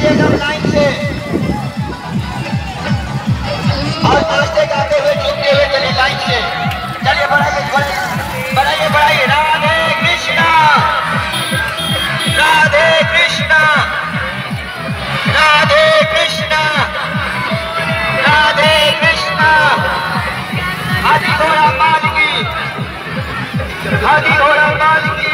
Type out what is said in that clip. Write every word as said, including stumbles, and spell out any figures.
एकदम लाइन से और नाचते गाते हुए झूमते हुए चलिए लाइन से। चलिए बढ़ाइए बढ़ाइए बढ़ाइए। राधे कृष्णा राधे कृष्णा राधे कृष्णा राधे कृष्णा। हाथी घोड़ा माल की हाथी घोड़ा माल की